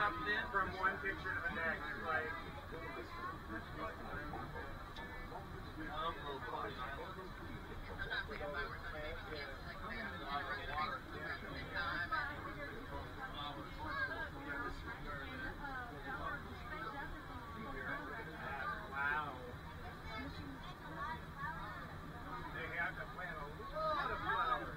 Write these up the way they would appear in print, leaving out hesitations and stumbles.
from one picture to the next. Like, wow. They have to plant a lot of flowers.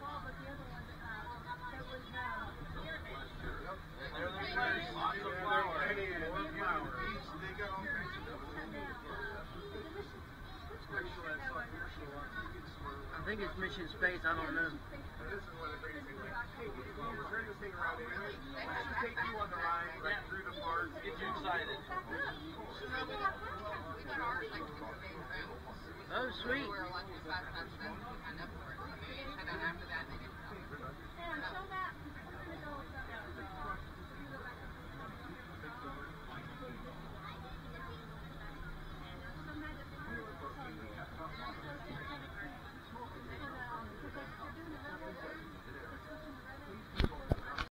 I think it's Mission Space, I don't know. This is one of the greatest things. Like, hey, we're turning this thing around anyway. Let's just take you on the ride, like through the park. Get you excited. Oh, sweet.